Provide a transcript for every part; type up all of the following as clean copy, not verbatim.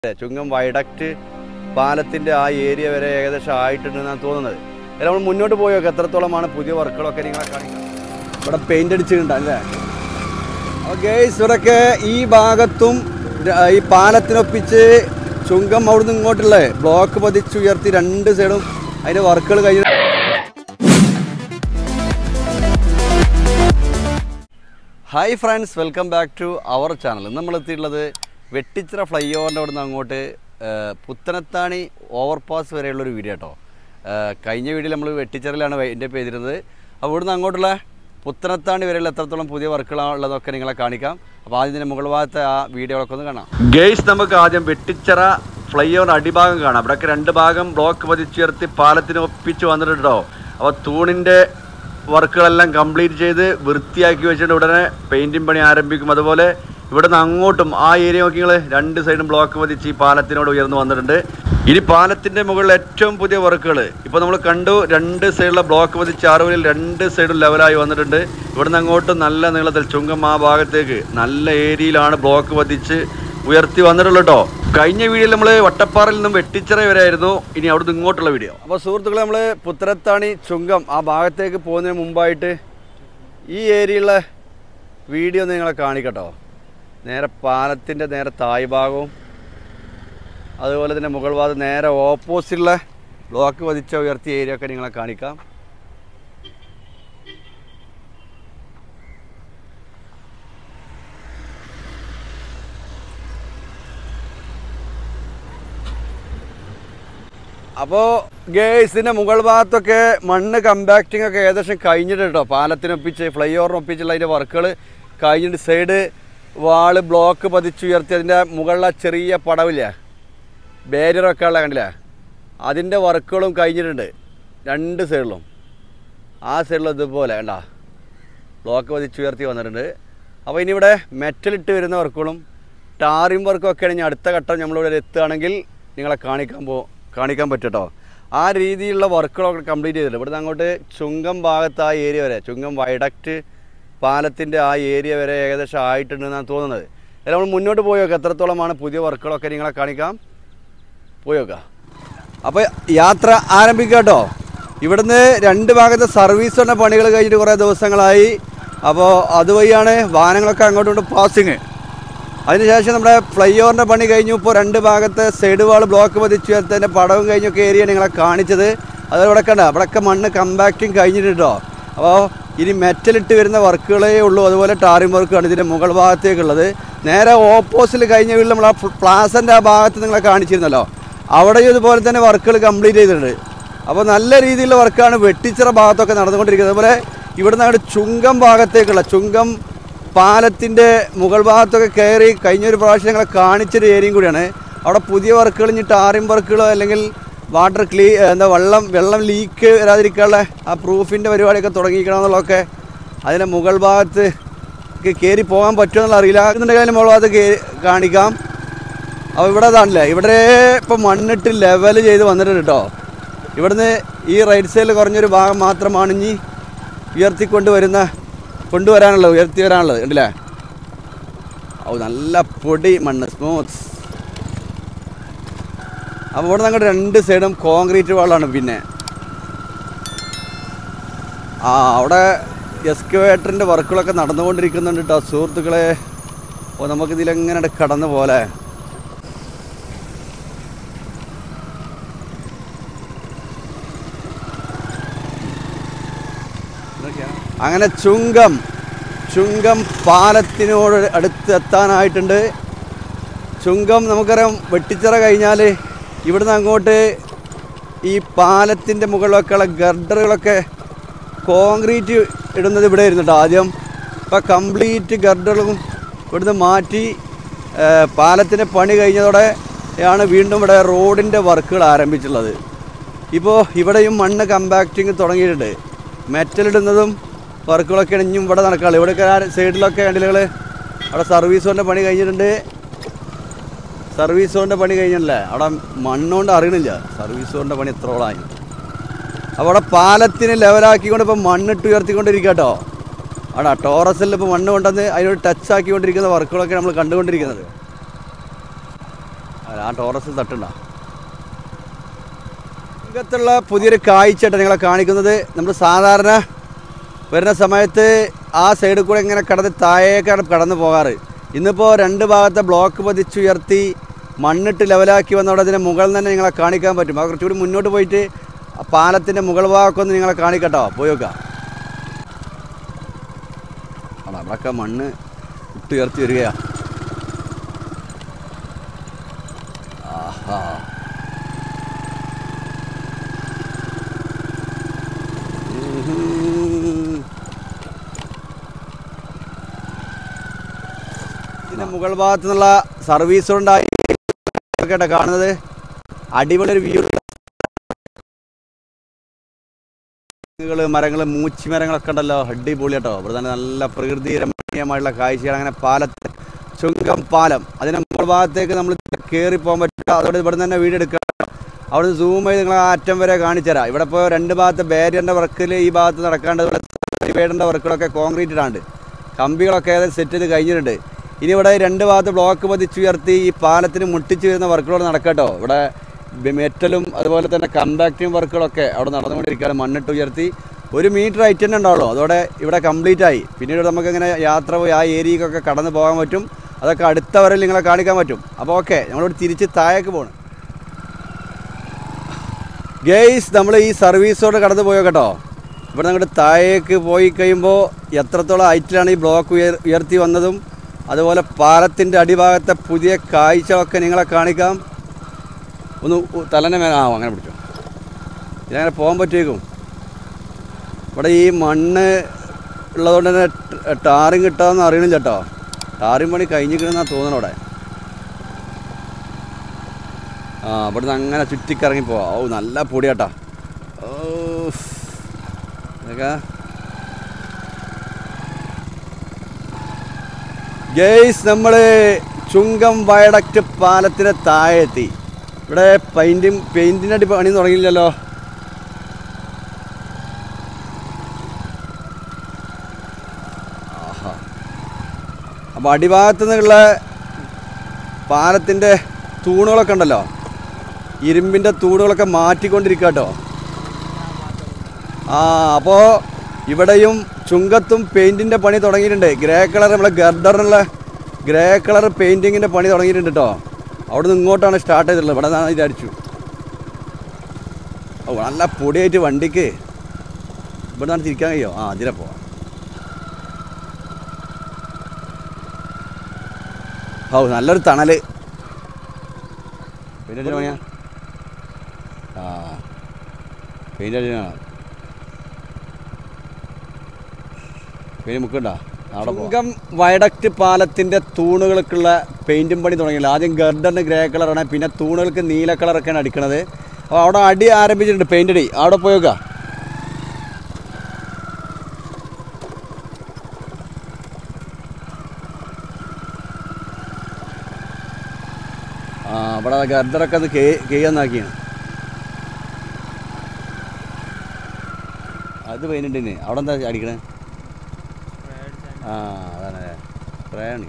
ചുങ്കം viaduct പാലത്തിൻ്റെ ആ area വരെ ഏകദേശം ആയിട്ടുണ്ടെന്നാണ് തോന്നുന്നത്. അല്ല നമ്മൾ മുന്നോട്ട് പോയൊക്കെ എത്രത്തോളമാണ് പുതിയ വർക്കുകളൊക്കെ നിങ്ങളെ കാണിക്കുന്നത്. ഇവിടെ പെയിൻ്റ് അടിച്ചിട്ടുണ്ടല്ലേ. ഓക്കെ, ഇവരൊക്കെ ഈ ഭാഗത്തും ഈ പാലത്തിനൊപ്പിച്ച് ചുങ്കം അവിടുന്ന് ഇങ്ങോട്ടുള്ള ബ്ലോക്ക് പതിച്ചുയർത്തി രണ്ട് സൈഡും അതിൻ്റെ വർക്കുകൾ കഴിഞ്ഞു. Hi friends, welcome back to our channel. നമ്മൾ എത്തിയിട്ടുള്ളത് വെട്ടിച്ചിറ ഫ്ലൈ ഓവറിൻ്റെ അവിടെ നിന്ന് അങ്ങോട്ട് പുത്തനത്താണി ഓവർപാസ് വരെയുള്ളൊരു വീഡിയോ കേട്ടോ. കഴിഞ്ഞ വീഡിയോയിൽ നമ്മൾ വെട്ടിച്ചിറയിലാണ് എൻ്റെ ചെയ്തിരുന്നത്. അപ്പോൾ ഇവിടുന്ന് അങ്ങോട്ടുള്ള പുത്തനത്താണി വരെയുള്ള എത്രത്തോളം പുതിയ വർക്കുകളുള്ളതൊക്കെ നിങ്ങളെ കാണിക്കാം. അപ്പോൾ ആദ്യം ഇതിൻ്റെ മുകൾ ഭാഗത്തെ ആ വീഡിയോകളൊക്കെ ഒന്ന് കാണാം. ഗെയ്സ്, നമുക്ക് ആദ്യം വെട്ടിച്ചിറ ഫ്ലൈ ഓവർ അടിഭാഗം കാണാം. ഇവിടെയൊക്കെ രണ്ട് ഭാഗം ബ്ലോക്ക് പതിച്ചുയർത്തി പാലത്തിന് ഒപ്പിച്ച് വന്നിട്ടുണ്ടോ. അപ്പോൾ തൂണിൻ്റെ വർക്കുകളെല്ലാം കംപ്ലീറ്റ് ചെയ്ത് വൃത്തിയാക്കി വെച്ചിട്ട് ഉടനെ പെയിൻറ്റിങ് പണി ആരംഭിക്കും. അതുപോലെ ഇവിടെ നിന്ന് അങ്ങോട്ടും ആ ഏരിയ നോക്കി നിങ്ങൾ രണ്ട് സൈഡും ബ്ലോക്ക് പതിച്ച് ഈ പാലത്തിനോട് ഉയർന്നു വന്നിട്ടുണ്ട്. ഇനി പാലത്തിൻ്റെ മുകളിൽ ഏറ്റവും പുതിയ വർക്കുകൾ ഇപ്പോൾ നമ്മൾ കണ്ടു. രണ്ട് സൈഡിലെ ബ്ലോക്ക് പതിച്ച് ആറുവരിൽ രണ്ട് സൈഡും ലെവലായി വന്നിട്ടുണ്ട്. ഇവിടുന്ന് അങ്ങോട്ടും നല്ല നീളത്തിൽ ചുങ്കം ആ ഭാഗത്തേക്ക് നല്ല ഏരിയയിലാണ് ബ്ലോക്ക് പതിച്ച് ഉയർത്തി വന്നിട്ടുള്ളത് കേട്ടോ. കഴിഞ്ഞ വീഡിയോയിൽ നമ്മൾ വട്ടപ്പാറയിൽ നിന്നും വെട്ടിച്ചിറ വരെ ആയിരുന്നു. ഇനി അവിടുന്ന് ഇങ്ങോട്ടുള്ള വീഡിയോ. അപ്പോൾ സുഹൃത്തുക്കളെ, നമ്മൾ പുത്തനത്താണി ചുങ്കം ആ ഭാഗത്തേക്ക് പോകുന്നതിന് മുമ്പായിട്ട് ഈ ഏരിയയിലുള്ള വീഡിയോ ഒന്ന് നിങ്ങളെ കാണിക്കട്ടോ. നേരെ പാലത്തിൻ്റെ നേരെ തായ് ഭാഗവും അതുപോലെ തന്നെ മുകൾ ഭാഗത്ത് നേരെ ഓപ്പോസിറ്റുള്ള ബ്ലോക്ക് പതിച്ച ഉയർത്തിയ ഏരിയ ഒക്കെ നിങ്ങളെ കാണിക്കാം. അപ്പോൾ ഗേഴ്സിൻ്റെ മുകൾ ഭാഗത്തൊക്കെ മണ്ണ് കമ്പാക്റ്റിംഗ് ഒക്കെ ഏകദേശം കഴിഞ്ഞിട്ട് കേട്ടോ. പാലത്തിനൊപ്പിച്ച് ഫ്ലൈ ഓവറിനൊപ്പിച്ചുള്ള അതിൻ്റെ വർക്കുകൾ കഴിഞ്ഞിട്ട് സൈഡ് വാള് ബ്ലോക്ക് പതിച്ചുയർത്തി അതിൻ്റെ മുകളിലെ ചെറിയ പടവില്ല, ബാരിയറൊക്കെ ഉള്ള കണ്ടില്ല, അതിൻ്റെ വർക്കുകളും കഴിഞ്ഞിട്ടുണ്ട് രണ്ട് സൈഡിലും. ആ സൈഡിലും ഇതുപോലെ കണ്ട ബ്ലോക്ക് പതിച്ചുയർത്തി വന്നിട്ടുണ്ട്. അപ്പോൾ ഇനി ഇവിടെ മെറ്റലിട്ട് വരുന്ന വർക്കുകളും ടാറിംഗ് വർക്കും ഒക്കെ ആണെങ്കിൽ അടുത്ത ഘട്ടം നമ്മളിവിടെ എത്തുകയാണെങ്കിൽ നിങ്ങളെ കാണിക്കാൻ പറ്റും കേട്ടോ. ആ രീതിയിലുള്ള വർക്കുകളൊക്കെ കംപ്ലീറ്റ് ചെയ്തിട്ടുണ്ട്. ഇവിടുന്ന് അങ്ങോട്ട് ചുങ്കം ഭാഗത്ത് ആ ഏരിയ വരെ, ചുങ്കം വൈഡക്റ്റ് പാലത്തിൻ്റെ ആ ഏരിയ വരെ ഏകദേശം ആയിട്ടുണ്ടെന്നാണ് തോന്നുന്നത്. അല്ല നമ്മൾ മുന്നോട്ട് പോയൊക്കെ എത്രത്തോളമാണ് പുതിയ വർക്കുകളൊക്കെ നിങ്ങളെ കാണിക്കാം, പോയോക്കാം. അപ്പോൾ യാത്ര ആരംഭിക്കുക കേട്ടോ. ഇവിടുന്ന് രണ്ട് ഭാഗത്തെ സർവീസുള്ള പണികൾ കഴിഞ്ഞിട്ട് കുറേ ദിവസങ്ങളായി. അപ്പോൾ അതുവഴിയാണ് വാഹനങ്ങളൊക്കെ അങ്ങോട്ടും പാസിങ്. അതിനുശേഷം നമ്മുടെ ഫ്ലൈ ഓവറിൻ്റെ പണി കഴിഞ്ഞു. ഇപ്പോൾ രണ്ട് ഭാഗത്തെ സൈഡ് വാൾ ബ്ലോക്ക് പതിച്ചുയർത്തതിൻ്റെ പടവും കഴിഞ്ഞൊക്കെ ഏരിയ നിങ്ങളെ കാണിച്ചത്. അത് ഇവിടെ കണ്ട ഇവിടെയൊക്കെ മണ്ണ് കമ്പാക്റ്റിങ് കഴിഞ്ഞിട്ടുണ്ടോ. അപ്പോൾ ഇനി മെറ്റലിട്ട് വരുന്ന വർക്കുകളേ ഉള്ളൂ. അതുപോലെ ടാറിംഗ് വർക്കാണ് ഇതിൻ്റെ മുകൾ ഭാഗത്തേക്കുള്ളത്. നേരെ ഓപ്പോസിറ്റ് കഴിഞ്ഞ വീട്ടിൽ നമ്മൾ ആ പ്ലാസൻ്റെ ആ ഭാഗത്ത് നിങ്ങളെ കാണിച്ചിരുന്നല്ലോ, അവിടെയും ഇതുപോലെ തന്നെ വർക്കുകൾ കംപ്ലീറ്റ് ചെയ്തിട്ടുണ്ട്. അപ്പോൾ നല്ല രീതിയിലുള്ള വർക്കാണ് വെട്ടിച്ചിറ ഭാഗത്തൊക്കെ നടന്നുകൊണ്ടിരിക്കുന്നത്. അതുപോലെ ഇവിടെ നിന്ന് അങ്ങോട്ട് ചുങ്കം ഭാഗത്തേക്കുള്ള ചുങ്കം പാലത്തിൻ്റെ മുകൾ ഭാഗത്തൊക്കെ കയറി കഴിഞ്ഞൊരു പ്രാവശ്യം ഞങ്ങളെ കാണിച്ചൊരു ഏരിയയും കൂടിയാണ്. അവിടെ പുതിയ വർക്കുകൾ ഇനി ടാറിംഗ് വർക്കുകളോ അല്ലെങ്കിൽ വാട്ടർ വെള്ളം ലീക്ക് വരാതിരിക്കാനുള്ള ആ പ്രൂഫിൻ്റെ പരിപാടിയൊക്കെ തുടങ്ങിയിരിക്കണമെന്നുള്ളതൊക്കെ അതിൻ്റെ മുകൾ ഭാഗത്ത് കയറി പോകാൻ പറ്റുമെന്നുള്ള അറിയില്ല. എന്നുണ്ടെങ്കിൽ മുകൾ ഭാഗത്ത് കാണിക്കാം. അപ്പോൾ ഇവിടെ അതാണല്ലേ, ഇവിടെ ഇപ്പോൾ മണ്ണിട്ട് ലെവൽ ചെയ്ത് വന്നിട്ടുണ്ട് കേട്ടോ. ഇവിടുന്ന് ഈ റൈറ്റ് സൈഡിൽ കുറഞ്ഞൊരു ഭാഗം മാത്രമാണ് ഇനി ഉയർത്തി വരാനുള്ളത് ഉണ്ടല്ലേ. ഓ, നല്ല പൊടി മണ്ണ്, സ്മൂത്ത്. അപ്പോൾ ഇവിടെ ഞങ്ങളുടെ രണ്ട് സൈഡും കോൺക്രീറ്റ് വാളാണ്. പിന്നെ അവിടെ എക്സ്കവേറ്ററിൻ്റെ വർക്കുകളൊക്കെ നടന്നുകൊണ്ടിരിക്കുന്നുണ്ട് കേട്ടോ സുഹൃത്തുക്കളെ. അപ്പോൾ നമുക്കിതിലെങ്ങനെ കടന്നു പോലെ. അങ്ങനെ ചുങ്കം പാലത്തിനോട് അടുത്ത് എത്താനായിട്ടുണ്ട്. ചുങ്കം നമുക്കറിയാം, വെട്ടിച്ചിറ കഴിഞ്ഞാൽ ഇവിടുന്ന് അങ്ങോട്ട് ഈ പാലത്തിൻ്റെ മുകളിലൊക്കെയുള്ള ഗർഡറുകളൊക്കെ കോൺക്രീറ്റ് ഇടുന്നത് ഇവിടെ ഇരുന്നിട്ട് ആദ്യം. ഇപ്പോൾ കംപ്ലീറ്റ് ഗർഡറുകളും ഇവിടുന്ന് മാറ്റി പാലത്തിൻ്റെ പണി കഴിഞ്ഞതോടെയാണ് വീണ്ടും ഇവിടെ റോഡിൻ്റെ വർക്കുകൾ ആരംഭിച്ചിട്ടുള്ളത്. ഇപ്പോൾ ഇവിടെയും മണ്ണ് കമ്പാക്റ്റിങ് തുടങ്ങിയിട്ടുണ്ട്. മെറ്റലിടുന്നതും വർക്കുകളൊക്കെ ഇനിയും ഇവിടെ നടക്കാറുള്ളൂ. ഇവിടെയൊക്കെ സൈഡിലൊക്കെ കണ്ടില്ലുകൾ അവിടെ സർവീസ് റോഡിൻ്റെ പണി കഴിഞ്ഞിട്ടുണ്ട്. സർവീസ് റോഡിൻ്റെ പണി കഴിഞ്ഞല്ലേ, അവിടെ മണ്ണുകൊണ്ട് അറിയണില്ല സർവീസ് റോഡിൻ്റെ പണി എത്രോളായി. അപ്പോൾ അവിടെ പാലത്തിന് ലെവലാക്കിക്കൊണ്ട് ഇപ്പോൾ മണ്ണിട്ട് ഉയർത്തിക്കൊണ്ടിരിക്കുക കേട്ടോ. അവിടെ ടോറസിൽ ഇപ്പോൾ മണ്ണ് കൊണ്ടുവന്ന് അതിനോട് ടച്ച് ആക്കിക്കൊണ്ടിരിക്കുന്ന വർക്കുകളൊക്കെ നമ്മൾ കണ്ടുകൊണ്ടിരിക്കുന്നത്. ആ ടോറസിൽ തട്ടുണ്ടോ? ഇങ്ങനത്തുള്ള പുതിയൊരു കാഴ്ചയായിട്ട് നിങ്ങളെ കാണിക്കുന്നത്. നമ്മൾ സാധാരണ വരുന്ന സമയത്ത് ആ സൈഡിൽ കൂടെ ഇങ്ങനെ കടന്ന് താഴേക്കാണ് കടന്നു പോകാറ്. ഇന്നിപ്പോൾ രണ്ട് ഭാഗത്തെ ബ്ലോക്ക് പതിച്ചുയർത്തി മണ്ണിട്ട് ലെവലാക്കി വന്നവിടെ അതിൻ്റെ മുകളിൽ തന്നെ നിങ്ങളെ കാണിക്കാൻ പറ്റും. അത് കുറച്ചുകൂടി മുന്നോട്ട് പോയിട്ട് പാലത്തിൻ്റെ മുകൾ ഭാഗമൊക്കെ ഒന്ന് നിങ്ങളെ കാണിക്കട്ടോ. പോയി നോക്കാം. അവിടെയൊക്കെ മണ്ണ് ഇട്ടുയർത്തി വരികയാണ്. ആഹാ, ഇതിൻ്റെ മുകൾ ഭാഗത്തു നിന്നുള്ള സർവീസ് കൊണ്ടായി കേട്ടോ കാണുന്നത്. അടിപൊളി ഒരു വ്യൂ. മരങ്ങൾ, മൂച്ചി മരങ്ങളൊക്കെ ഉണ്ടല്ലോ, അടിപൊളി കേട്ടോ. ഇവിടെ തന്നെ നല്ല പ്രകൃതി രമണീയമായിട്ടുള്ള കാഴ്ചയാണ്. അങ്ങനെ പാലത്ത് ചുങ്കം പാലം, അതിൻ്റെ മുകൾ ഭാഗത്തേക്ക് നമ്മൾ കയറി പോകാൻ പറ്റില്ല. അതോടെ ഇവിടെ തന്നെ വീഡിയോ എടുക്കുക. അവിടെ നിന്ന് സൂം ചെയ്ത് നിങ്ങളെ അറ്റം വരെ കാണിച്ചു തരാം. ഇവിടെ ഇപ്പോൾ രണ്ട് ഭാഗത്ത് ബാരിയറിൻ്റെ വർക്കിൽ ഈ ഭാഗത്ത് നടക്കാണ്ട്, ഡിവൈഡറിൻ്റെ വർക്കുകളൊക്കെ കോൺക്രീറ്റ് ഇടാണ്ട്, കമ്പികളൊക്കെ ഏതായാലും സെറ്റ് ചെയ്ത് കഴിഞ്ഞിട്ടുണ്ട്. ഇനി ഇവിടെ രണ്ട് ഭാഗത്ത് ബ്ലോക്ക് പതിച്ചുയർത്തി ഈ പാലത്തിന് മുട്ടിച്ച് വരുന്ന വർക്കുകൾ നടക്കട്ടോ. ഇവിടെ മെറ്റലും അതുപോലെ തന്നെ കമ്പാക്റ്റിംഗ് വർക്കുകളൊക്കെ അവിടെ നടന്നുകൊണ്ടിരിക്കുകയാണ്. മണ്ണിട്ട് ഉയർത്തി 1 മീറ്റർ ഹൈറ്റ് തന്നെ ഉണ്ടാവുള്ളൂ. അതോടെ ഇവിടെ കംപ്ലീറ്റ് ആയി. പിന്നീട് നമുക്കിങ്ങനെ യാത്ര പോയി ആ ഏരിയക്കൊക്കെ കടന്നു പോകാൻ പറ്റും. അതൊക്കെ അടുത്ത വരയിൽ നിങ്ങളെ കാണിക്കാൻ പറ്റും. അപ്പോൾ ഓക്കെ, നമ്മളിവിടെ തിരിച്ച് താഴേക്ക് പോകണം. ഗെയ്സ്, നമ്മൾ ഈ സർവീസോട് കടന്നു പോയോ കേട്ടോ. ഇവിടെ അങ്ങോട്ട് താഴേക്ക് പോയി കഴിയുമ്പോൾ എത്രത്തോളം ഹൈറ്റിലാണ് ഈ ബ്ലോക്ക് ഉയർത്തി വന്നതും അതുപോലെ പാലത്തിൻ്റെ അടിഭാഗത്തെ പുതിയ കാഴ്ചകളൊക്കെ നിങ്ങളെ കാണിക്കാം. ഒന്ന് തലനെ അങ്ങനെ പിടിച്ചു. ഇതങ്ങനെ പോകാൻ പറ്റുമായിരിക്കും. ഇവിടെ ഈ മണ്ണ് ഉള്ളതുകൊണ്ട് തന്നെ ടാറിങ് കിട്ടാമെന്ന് അറിയണില്ല കേട്ടോ. ടാറിങ് പണി കഴിഞ്ഞിരിക്കണമെന്നാണ് തോന്നണം അവിടെ. ഇവിടെ നിന്ന് അങ്ങനെ ചുറ്റിക്കിറങ്ങി പോവാം. ഓ, നല്ല പൊടിയാട്ടാ. ഓ, ഇതൊക്കെ ഗെയ്സ്, നമ്മൾ ചുങ്കം വയഡക്റ്റ് പാലത്തിന് താഴെത്തി. ഇവിടെ പെയിൻറ്റിൻ്റെ അടി പണി തുടങ്ങിയില്ലല്ലോ. ആഹാ, അപ്പോൾ അടിഭാഗത്തു നിന്നുള്ള പാലത്തിൻ്റെ തൂണുകളൊക്കെ ഉണ്ടല്ലോ, ഇരുമ്പിൻ്റെ തൂണുകളൊക്കെ മാറ്റിക്കൊണ്ടിരിക്കുക കേട്ടോ. അപ്പോൾ ഇവിടെയും ചുങ്കത്തും പെയിൻറ്റിൻ്റെ പണി തുടങ്ങിയിട്ടുണ്ട്. ഗ്രേ കളർ, നമ്മളെ ഗർഡറിനുള്ള ഗ്രേ കളർ പെയിൻറ്റിങ്ങിൻ്റെ പണി തുടങ്ങിയിട്ടുണ്ട് കേട്ടോ. അവിടെ നിന്ന് ഇങ്ങോട്ടാണ് സ്റ്റാർട്ട് ചെയ്തിട്ടുള്ളത്. ഇവിടെ നിന്നാണ് വിചാരിച്ചു. ഓ, നല്ല പൊടിയായിട്ട് വണ്ടിക്ക് ഇവിടെ നിന്നാണ് തിരിക്കാൻ കഴിയോ. അതിലെ പോവാം. ഓ, നല്ലൊരു തണൽ. പെയിൻ്റ് അടിച്ച പണിയാ. പെയിൻ്റ് അടിച്ചാണ്. പെയിൻറ്റ് മുക്കുണ്ടോ? ചുങ്കം വയഡക്റ്റ് പാലത്തിൻ്റെ തൂണുകൾക്കുള്ള പെയിൻറ്റും പണി തുടങ്ങിയില്ല. ആദ്യം ഗർഡറിന് ഗ്രേ കളറാണ്, പിന്നെ തൂണുകൾക്ക് നീല കളറൊക്കെയാണ് അടിക്കണത്. അപ്പോൾ അവിടെ അടി ആരംഭിച്ചിട്ടുണ്ട്, പെയിൻ്റ് അടി. അവിടെ പോയേക്കാം. അവിടെ ഗർഡറൊക്കെ ഒന്ന് കെയ്യാന്നാക്കിയാണ്. അത് പെയിൻറ്റിന് അവിടെ എന്താ അടിക്കണേ? അതാണല്ലേ, സ്പ്രേയാണ്.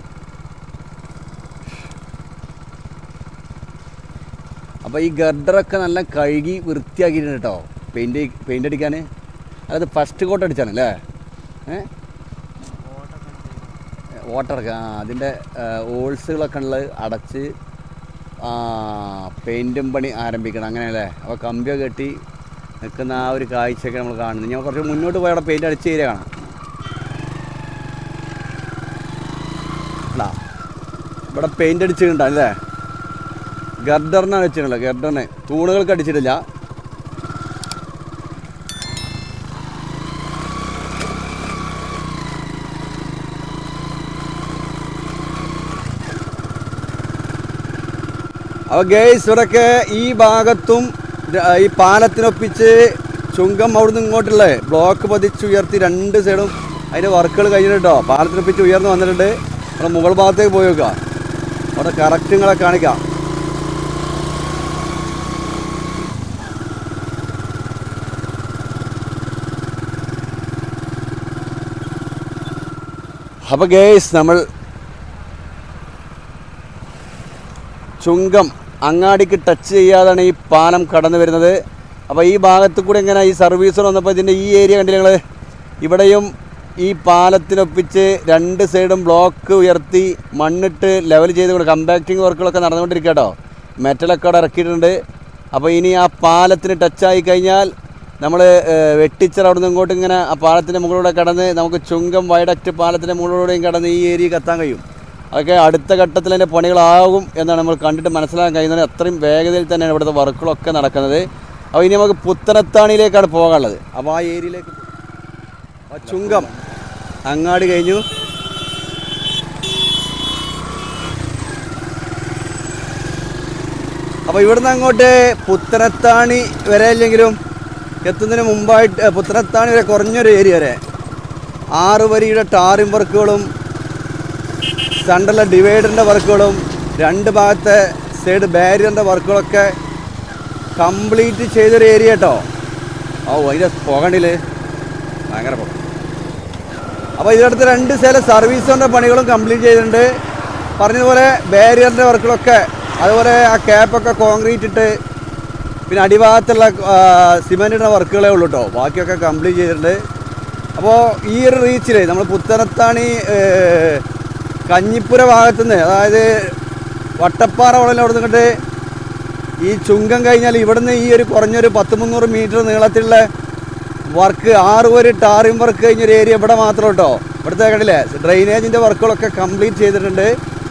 അപ്പോൾ ഈ ഗർഡറൊക്കെ നല്ല കഴുകി വൃത്തിയാക്കിയിട്ടുണ്ട് കേട്ടോ. പെയിൻ്റ് അടിക്കാൻ അത് ഫസ്റ്റ് കോട്ട് അടിച്ചാണല്ലേ. ഓട്ടറൊക്കെ അതിൻ്റെ ഓൾസുകളൊക്കെ ഉള്ളത് അടച്ച് പെയിൻറ്റും പണി ആരംഭിക്കണം, അങ്ങനെയല്ലേ. അപ്പോൾ കമ്പിയൊക്കെ കെട്ടി നിൽക്കുന്ന ആ ഒരു കാഴ്ചയൊക്കെ നമ്മൾ കാണുന്നത്. ഞാൻ കുറച്ച് മുന്നോട്ട് പോയി അവിടെ പെയിൻറ്റ് അടിച്ച് തരിക കാണാം. ഇവിടെ പെയിൻ്റ് അടിച്ചിട്ടുണ്ടോ അല്ലേ? ഗർഡറിനാണ് വെച്ചിട്ടുണ്ടല്ലോ, ഗർഡറിന്. തൂണുകൾക്ക് അടിച്ചിട്ടില്ല. അപ്പോൾ ഗേയ്സ്, ഇവിടെയൊക്കെ ഈ ഭാഗത്തും ഈ പാലത്തിനൊപ്പിച്ച് ചുങ്കം അവിടുന്ന് ഇങ്ങോട്ടുള്ള ബ്ലോക്ക് പതിച്ചുയർത്തി രണ്ട് സൈഡും അതിൻ്റെ വർക്കുകൾ കഴിഞ്ഞിട്ടോ. പാലത്തിനൊപ്പിച്ച് ഉയർന്ന് വന്നിട്ടുണ്ട്. അവിടെ മുകൾ ഭാഗത്തേക്ക് പോയി നോക്കുക. അവിടെ കറക്റ്റുകളെ കാണിക്കാം. അപ്പോൾ ഗേയ്സ്, നമ്മൾ ചുങ്കം അങ്ങാടിക്ക് ടച്ച് ചെയ്യാതാണ് ഈ പാലം കടന്നു വരുന്നത്. അപ്പോൾ ഈ ഭാഗത്ത് കൂടി ഇങ്ങനെ ഈ സർവീസ് വന്നപ്പോൾ ഇതിൻ്റെ ഈ ഏരിയ കണ്ടില്ല നിങ്ങൾ. ഇവിടെയും ഈ പാലത്തിനൊപ്പിച്ച് രണ്ട് സൈഡും ബ്ലോക്ക് ഉയർത്തി മണ്ണിട്ട് ലെവൽ ചെയ്തുകൊണ്ട് കമ്പാക്റ്റിംഗ് വർക്കുകളൊക്കെ നടന്നുകൊണ്ടിരിക്കുക കേട്ടോ. മെറ്റലൊക്കെ അവിടെ ഇറക്കിയിട്ടുണ്ട്. അപ്പോൾ ഇനി ആ പാലത്തിന് ടച്ചായി കഴിഞ്ഞാൽ നമ്മൾ വെട്ടിച്ചർ അവിടെ നിന്ന് ഇങ്ങോട്ട് ഇങ്ങനെ ആ പാലത്തിൻ്റെ മുകളിലൂടെ കടന്ന് നമുക്ക് ചുങ്കം വയഡക്റ്റ് പാലത്തിൻ്റെ മുകളിലൂടെയും കടന്ന് ഈ ഏരിയക്ക് എത്താൻ കഴിയും. അതൊക്കെ അടുത്ത ഘട്ടത്തിൽ അതിൻ്റെ പണികളാകും എന്നാണ് നമ്മൾ കണ്ടിട്ട് മനസ്സിലാക്കാൻ കഴിയുന്നത്. അത്രയും വേഗതയിൽ തന്നെയാണ് ഇവിടുത്തെ വർക്കുകളൊക്കെ നടക്കുന്നത്. അപ്പോൾ ഇനി നമുക്ക് പുത്തനത്താണിയിലേക്കാണ് പോകാനുള്ളത്. അപ്പോൾ ആ ഏരിയയിലേക്ക് ചുങ്കം അങ്ങാടി കഴിഞ്ഞു. അപ്പോൾ ഇവിടുന്ന് അങ്ങോട്ട് പുത്തനത്താണി വരെ ഇല്ലെങ്കിലും എത്തുന്നതിന് മുമ്പായിട്ട് പുത്തനത്താണി വരെ കുറഞ്ഞൊരു ഏരിയ വരെ 6 വരിയുടെ ടാറിംഗ് വർക്കുകളും സെൻട്രലിലെ ഡിവൈഡറിൻ്റെ വർക്കുകളും 2 ഭാഗത്തെ സൈഡ് ബാരിയറിൻ്റെ വർക്കുകളൊക്കെ കംപ്ലീറ്റ് ചെയ്തൊരു ഏരിയ കേട്ടോ. അതിൻ്റെ പോകണ്ടില് ഭയങ്കര പോകാം. അപ്പോൾ ഇതിനടുത്ത് 2 സൈഡിലെ സർവീസിൻ്റെ പണികളും കംപ്ലീറ്റ് ചെയ്തിട്ടുണ്ട്. പറഞ്ഞതുപോലെ ബാരിയറിൻ്റെ വർക്കുകളൊക്കെ, അതുപോലെ ആ ക്യാപ്പൊക്കെ കോൺക്രീറ്റ് ഇട്ട് പിന്നെ അടിഭാഗത്തുള്ള സിമെൻറ്റിൻ്റെ വർക്കുകളേ ഉള്ളൂ കേട്ടോ. ബാക്കിയൊക്കെ കംപ്ലീറ്റ് ചെയ്തിട്ടുണ്ട്. അപ്പോൾ ഈ ഒരു റീച്ചിൽ നമ്മൾ പുത്തനത്താണി കഞ്ഞിപ്പുര ഭാഗത്തുനിന്ന്, അതായത് വട്ടപ്പാറ വളയിൽ അവിടെ നിന്നിട്ട് ഈ ചുങ്കം കഴിഞ്ഞാൽ ഇവിടുന്ന് ഈ ഒരു കുറഞ്ഞൊരു 100-300 മീറ്റർ നീളത്തിലുള്ള വർക്ക് 6 വരി ടാറിംഗ് വർക്ക് കഴിഞ്ഞൊരു ഏരിയ ഇവിടെ മാത്രം കേട്ടോ. ഇവിടുത്തെ കണ്ടില്ലേ ഡ്രെയിനേജിൻ്റെ വർക്കുകളൊക്കെ കംപ്ലീറ്റ് ചെയ്തിട്ടുണ്ട്.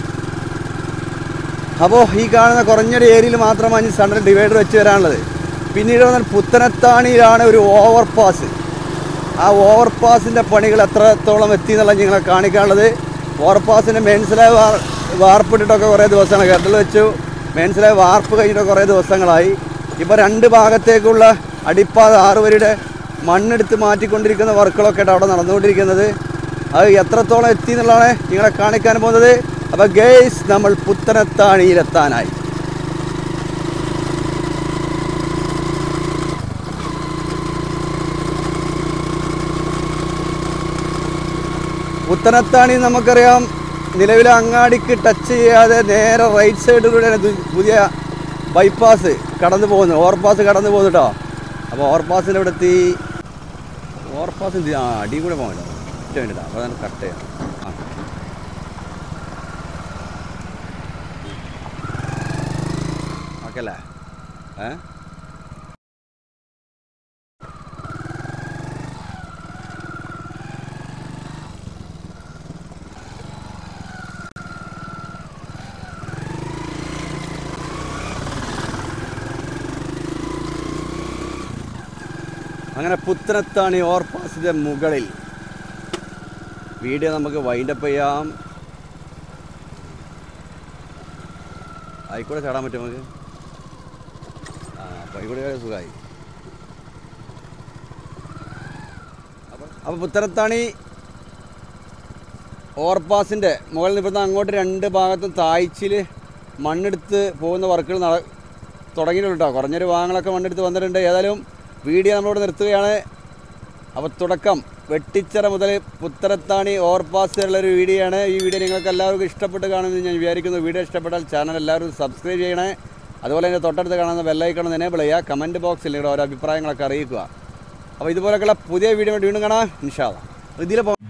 അപ്പോൾ ഈ കാണുന്ന കുറഞ്ഞൊരു ഏരിയയിൽ മാത്രമാണ് ഈ സെൻട്രൽ ഡിവൈഡർ വെച്ച് വരാനുള്ളത്. പിന്നീട് വന്നാൽ പുത്തനത്താണിയിലാണ് ഒരു ഓവർപാസ്. ആ ഓവർപാസിൻ്റെ പണികൾ എത്രത്തോളം എത്തി എന്നുള്ളത് നിങ്ങളെ കാണിക്കാനുള്ളത്. ഓവർപാസിൻ്റെ മെയിൻസിലായി വാർപ്പിട്ടിട്ടൊക്കെ കുറേ ദിവസങ്ങൾ കെട്ടൽ വെച്ചു. മെയിൻസിലായി വാർപ്പ് കഴിഞ്ഞിട്ട് കുറേ ദിവസങ്ങളായി. ഇപ്പോൾ 2 ഭാഗത്തേക്കുള്ള അടിപ്പാത 6 വരിയുടെ മണ്ണെടുത്ത് മാറ്റിക്കൊണ്ടിരിക്കുന്ന വർക്കുകളൊക്കെ അവിടെ നടന്നുകൊണ്ടിരിക്കുന്നത്. അത് എത്രത്തോളം എത്തി എന്നുള്ളതാണ് നിങ്ങളെ കാണിക്കാൻ പോകുന്നത്. അപ്പോൾ ഗേയ്സ്, നമ്മൾ പുത്തനത്താണിയിലെത്താനായി. പുത്തനത്താണി നമുക്കറിയാം നിലവിലെ അങ്ങാടിക്ക് ടച്ച് ചെയ്യാതെ നേരെ റൈറ്റ് സൈഡിലൂടെയാണ് പുതിയ ബൈപ്പാസ് കടന്നു പോകുന്നത്, ഓവർപാസ് കടന്നു പോകുന്നു കേട്ടോ. അപ്പോൾ ഓവർപാസിൻ്റെ ഇവിടെ എത്തി. ഓവർപാസ് അടി കൂടെ പോകണ്ടോ ഒറ്റ വേണ്ടിട്ടാ. അപ്പോൾ അതാണ് കട്ട് ചെയ്യാം. ഓക്കെ അല്ലേ? അങ്ങനെ പുത്തനത്താണി ഓവർപാസിൻ്റെ മുകളിൽ വീഡിയോ നമുക്ക് വൈൻഡപ്പ് ചെയ്യാം. ആയിക്കൂടെ ചാടാൻ പറ്റും നമുക്ക്. അപ്പോൾ ആയിക്കൂടെ സുഖമായി. അപ്പോൾ പുത്തനത്താണി ഓവർപാസിൻ്റെ മുകളിൽ നിന്ന് ഇവിടുന്ന് അങ്ങോട്ട് 2 ഭാഗത്തും താഴ്ചയിൽ മണ്ണെടുത്ത് പോകുന്ന വർക്കുകൾ തുടങ്ങിയിട്ടുണ്ട് കേട്ടോ. കുറഞ്ഞൊരു ഭാഗങ്ങളൊക്കെ മണ്ണെടുത്ത് വന്നിട്ടുണ്ട്. ഏതായാലും വീഡിയോ നമ്മളിവിടെ നിർത്തുകയാണ്. അപ്പോൾ തുടക്കം വെട്ടിച്ചിറ മുതൽ പുത്തനത്താണി ഓവർപാസ് വരെയുള്ളൊരു വീഡിയോ ആണ്. ഈ വീഡിയോ നിങ്ങൾക്ക് എല്ലാവർക്കും ഇഷ്ടപ്പെട്ട് കാണുമെന്ന് ഞാൻ വിചാരിക്കുന്നു. വീഡിയോ ഇഷ്ടപ്പെട്ടാൽ ചാനൽ എല്ലാവരും സബ്സ്ക്രൈബ് ചെയ്യണേ. അതുപോലെ തന്നെ തൊട്ടടുത്ത് കാണുന്ന ബെല്ലൈക്കൺ എനേബിൾ ചെയ്യുക. കമൻറ്റ് ബോക്സിൽ നിങ്ങളുടെ ഓരോ അഭിപ്രായങ്ങളൊക്കെ അറിയിക്കുക. അപ്പോൾ ഇതുപോലെയൊക്കെയുള്ള പുതിയ വീഡിയോ വീണ്ടും കാണാം ഇൻഷാ അല്ലാഹ്. ഇതിൽ